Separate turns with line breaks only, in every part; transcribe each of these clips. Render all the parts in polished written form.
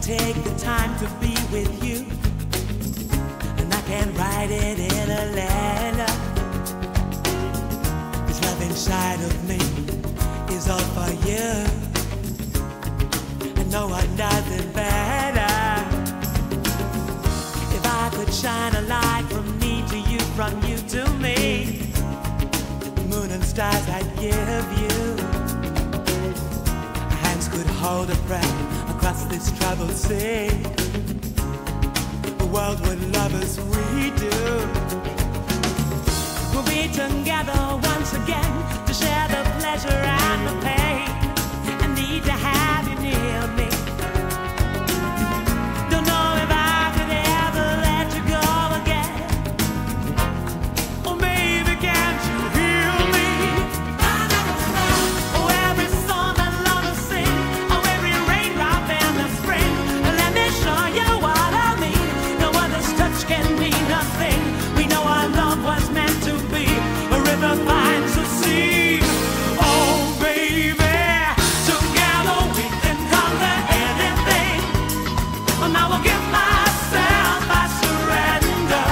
take the time to be with you, and I can write it in a letter. This love inside of me is all for you, and no one does it better. If I could shine a light from me to you, from you to me, moon and stars I'd give you. Our hands could hold a breath across this troubled sea. The world would love as we do. We'll be together once again to share the pleasure and the pain. I need to have you near me. Don't know if I could ever let you go again. Or maybe can't you hear me? Oh, every song that lovers sing, oh, every raindrop in the spring. Let me show you what I mean. No other's touch can mean nothing. We know our love was meant to be. A river finds the sea. Oh, baby, together we can conquer anything. And I will give myself, I surrender.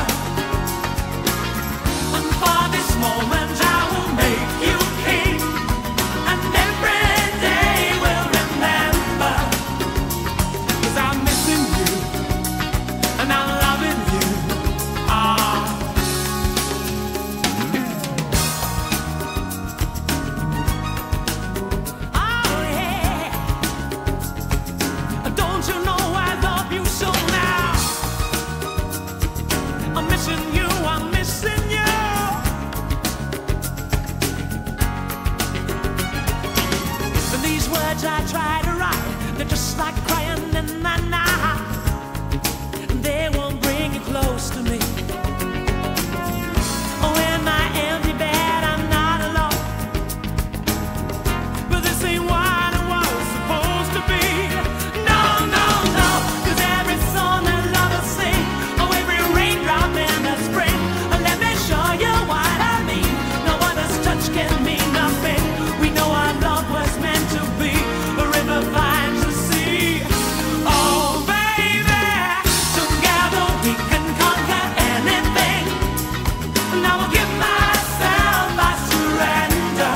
And for this moment I will make you king. And every day we'll remember. 'Cause I'm missing you, and I'm loving you. Ah. Oh yeah. Don't you know I love you so now? I'm missing you, I'm missing you. And these words I try to write, they're just like crying in the night. They won't bring you close to me. Oh, in my empty bed I'm not alone. But this ain't what it was supposed to be. No, no, no. 'Cause every song that lovers sing, oh, every raindrop in the spring. Let me show you what I mean. No other's touch can mean nothing. We know our love was meant to be. A river finds the sea. Oh, baby, together we can conquer anything. And I will give myself, I surrender.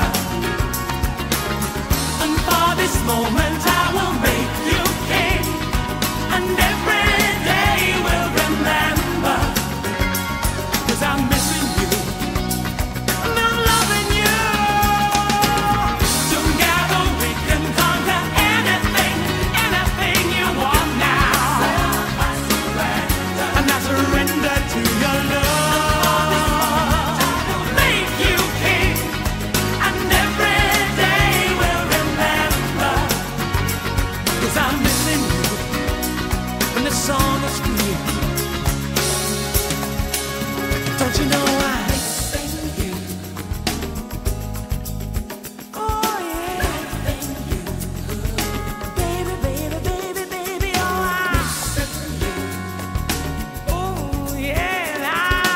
And for this moment I will make you king. And every day we'll remember. 'Cause I'm missing you, and I'm loving you. Together we can conquer anything, anything you want now. And I surrender to your love. Make you king, and every day we'll remember. 'Cause I'm missing you, and the song is for you. Don't you know I'm missing you? Oh yeah, baby, baby, baby, baby, oh I'm missing you. Oh yeah,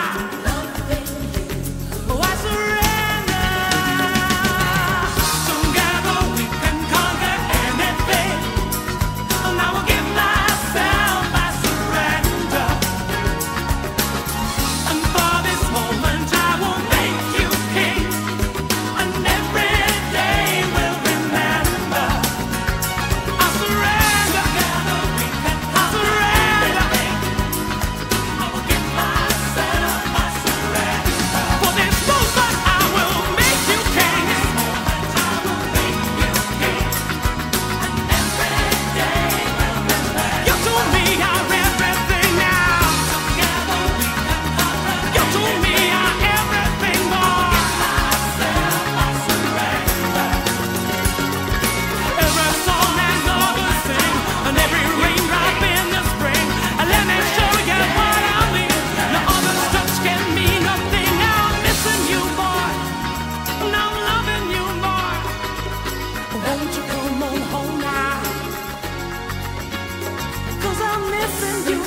oh I surrender. Together we can conquer anything. And I will give myself, I surrender. And for this moment I will make you king. And every day we'll remember. I surrender. Together we can conquer anything. I will give myself, I surrender. For this moment I will make you king. I will make you king. And every day we'll remember. You told me I'm everything now. Together we can conquer. You told me I'm everything more. Myself, I surrender. Every song that lovers sing, and every raindrop in the spring. And let me show you what I mean. No other's touch can mean nothing. I'm missing you more, and I'm loving you more. Won't you come on home now? 'Cause I'm missing you